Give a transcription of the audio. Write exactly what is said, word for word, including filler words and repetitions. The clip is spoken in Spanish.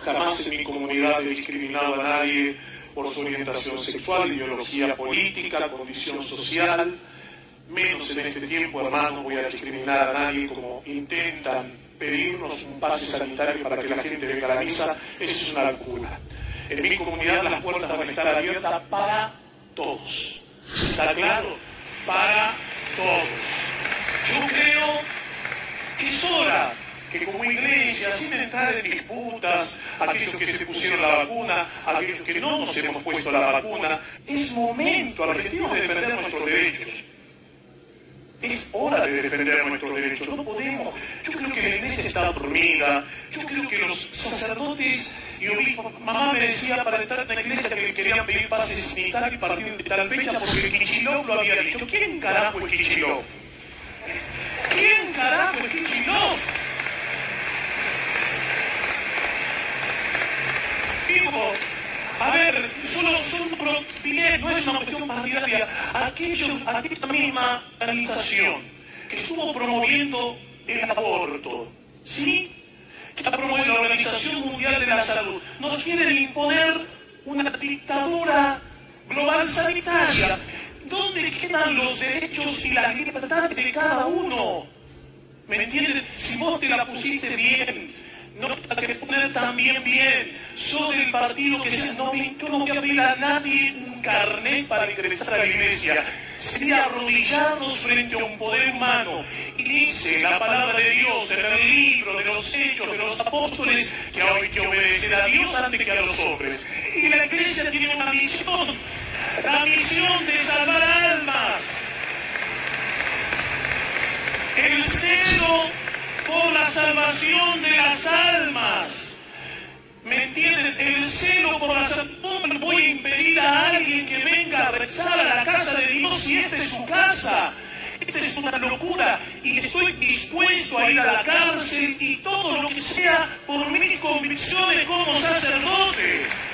Jamás en mi comunidad he discriminado a nadie por su orientación sexual, ideología política, condición social. Menos en este tiempo, hermano, voy a discriminar a nadie como intentan pedirnos un pase sanitario para que la gente venga a la misa. Eso es una locura. En mi comunidad las puertas van a estar abiertas para todos. ¿Está claro? Para todos. Yo creo que es hora que como iglesia, sin entrar en disputas, aquellos que se pusieron la vacuna, aquellos que no nos hemos puesto la vacuna, es momento, argentinos, de defender nuestros derechos. Es hora de defender nuestros derechos. No podemos. Yo creo que la iglesia está dormida. Yo creo que los sacerdotes y obispos, mamá me decía para entrar en la iglesia que querían pedir pase sanitario y partir de tal fecha porque Kicillof lo había dicho. ¿Quién carajo es Kicillof? ¿Quién carajo es Kicillof? Digo, a ver, solo, solo no es una cuestión partidaria. Aquellos, aquella misma organización que estuvo promoviendo el aborto, ¿sí? Que ha promovido la Organización Mundial de la Salud, nos quieren imponer una dictadura global sanitaria. ¿Dónde quedan los derechos y las libertades de cada uno? ¿Me entiendes? Si vos te la pusiste bien, no hay que poner también bien. Soy del partido que sea. No, yo no voy a pedir a nadie un carnet para ingresar a la iglesia. Sería arrodillarnos frente a un poder humano. Y dice la palabra de Dios en el libro de los Hechos de los Apóstoles que hay que obedecer a Dios antes que a los hombres. Y la iglesia tiene una misión. La misión de salvar almas. El celo por la salvación de las almas. ¿Me entienden? El celo por la salvación. No le voy a impedir a alguien que venga a rezar a la casa de Dios si esta es su casa. Esta es una locura. Y estoy dispuesto a ir a la cárcel y todo lo que sea por mis convicciones como sacerdote.